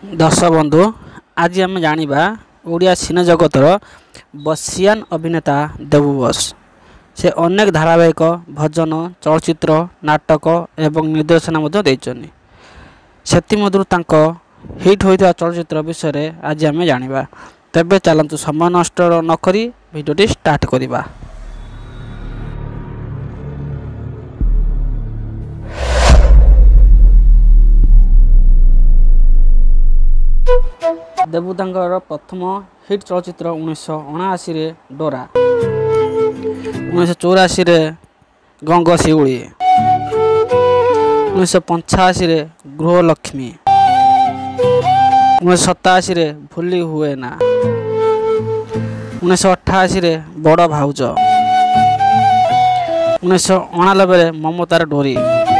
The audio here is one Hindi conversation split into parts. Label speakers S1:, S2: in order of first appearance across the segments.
S1: दर्शक बंधु आज आम जाना ओडिया सिने जगतर बसियान अभिनेता देबू बस से अनेक धारावाहिक भजन चलचित्र नाटक एवं निर्देशना से हिट होता चलचित्र विषय आज आम जाना। तेबे चलतु समय नष्ट नक भिडियोटी स्टार्ट करवा। देबू प्रथम हिट चलचित्र 1979 डोरा, 1984 गंग शिउली, 1985 गृहलक्ष्मी, 1987 भूली हुए ना, 1988 बड़ भाउज, 1989 ममतार डोरी,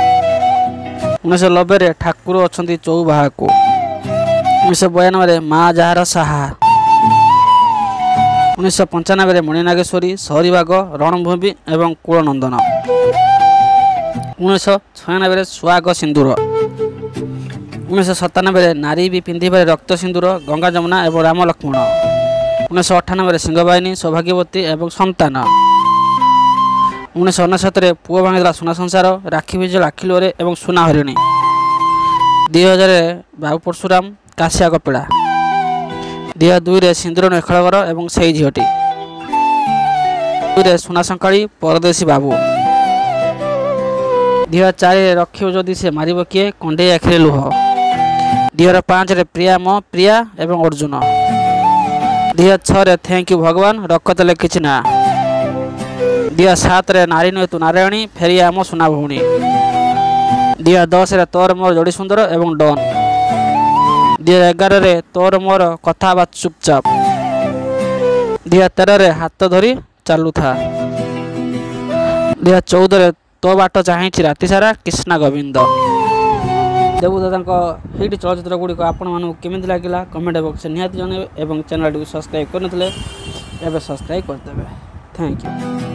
S1: 1990 ठाकुर अछंती चौबाहा को, 1992 माँ जार साहा, 1995 मणिनागेश्वरी सहरीबाग रणभूमि एवं कुलनंदन, 1996 सुहाग सिंदूर, 1997 नारी भी पिंधिबारे रक्त सिंदूर गंगा जमुना एवं राम लक्ष्मण, 1998 सिंहबाहिनी सौभाग्यवती एवं संतान, 1969 पुओ भांगीदेला सुना संसार राखी विजल आखिलोरे एवं सुना हरिणी, 2000 बाबू परशुराम काशिया कपिला, 2002 सिंदूर नेखलगर एवं से झीटी, 2002 सुना संकाली परदेशी बाबू, 2004 रखियो जदि से मारिब किए कंडे आखिरे लुह, 2005 प्रिया मो प्रिया एवं अर्जुन, 2006 थैंक यू भगवान रखत लिखि ना, 2007 नारी नुहे तू नारायणी फेरी आम सुना भौणी, 2010 तोर मोर जोड़ी सुंदर एवं डन, 2011 तोर मोर कथा बात चुपचाप, 2013 हाथ धरी चालू था, 2014 तो बाट चाहे राति सारा कृष्णा गोविंद। देबू दादा हिट चलचित्र गुड़िक आपण मानू केमी लगे कमेंट बॉक्स निहाती जनइबे और चैनल सब्सक्राइब करते सब्सक्राइब करदे। Thank you.